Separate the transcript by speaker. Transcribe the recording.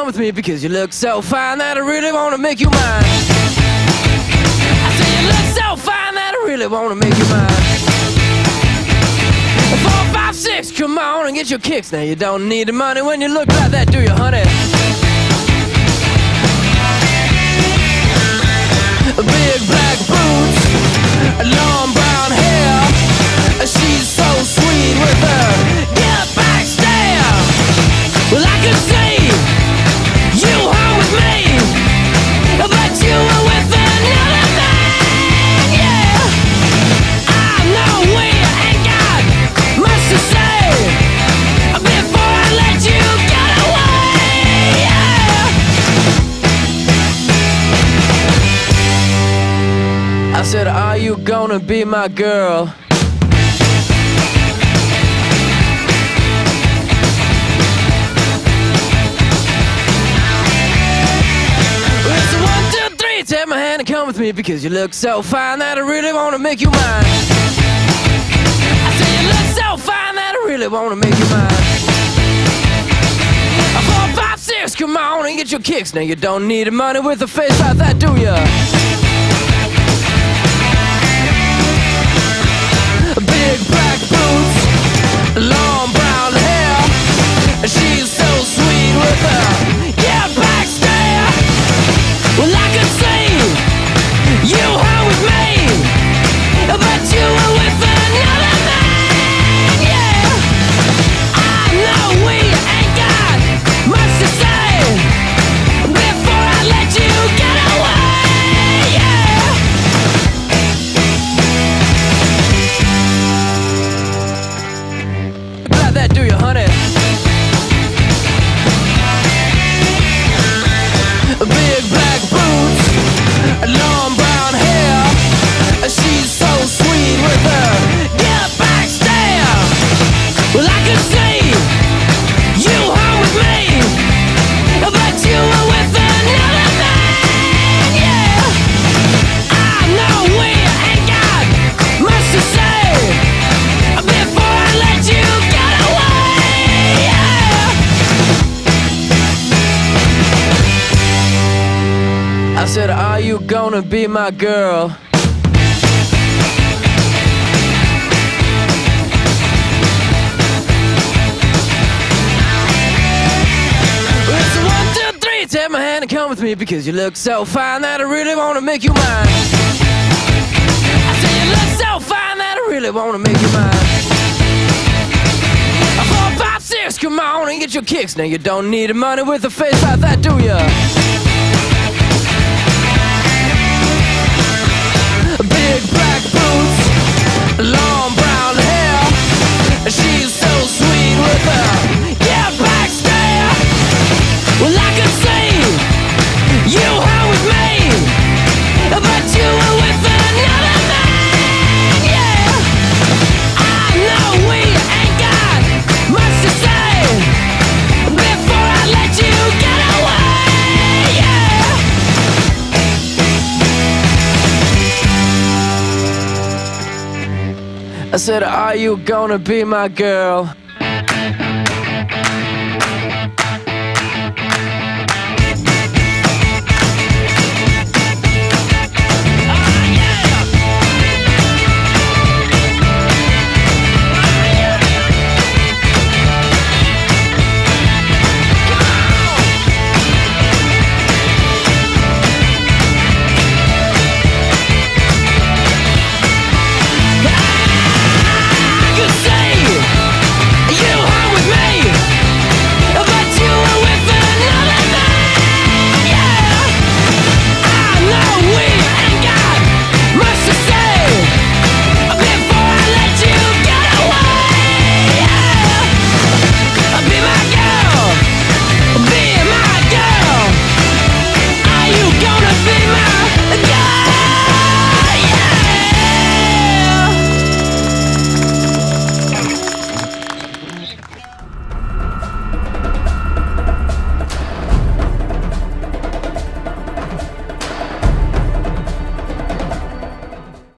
Speaker 1: come with me because you look so fine that I really wanna make you mine. I say you look so fine that I really wanna make you mine. 4, 5, 6, come on and get your kicks. Now you don't need the money when you look like that, do you, honey? Big black boots, long brown hair. She's so sweet with her get back stare. Well, I could see you home with me, but you were with another man, yeah. I know we ain't got much to say before I let you get away, yeah. I said, are you gonna be my girl? Take my hand and come with me because you look so fine that I really wanna make you mine. I say you look so fine that I really wanna make you mine. 4, 5, 6, come on and get your kicks. Now you don't need the money with a face like that, do ya? Big black boots, long brown hair. She's so sweet with her yeah, back stare. Well, I could see you home with me, but you were with another man, yeah. I know we ain't got much to say before I let you get away, yeah. About that, do you, honey? Big black boots, long brown hair. She's so sweet with her get back stare. Well, I could see you home with me, but you were with another man, yeah. I know we ain't got much to say before I let you get away, yeah. I said, are you gonna be my girl? It's 1, 2, 3, take my hand and come with me because you look so fine that I really wanna make you mine. I say you look so fine that I really wanna make you mine. 4, 5, 6, come on and get your kicks. Now you don't need the money with a face like that, do ya? Big black boots, long brown hair. She's so sweet with her get back stare. Well, I could see you home with me, but you were with another man, yeah. I know we ain't got much to say before I let you get away, yeah. I said, are you gonna be my girl?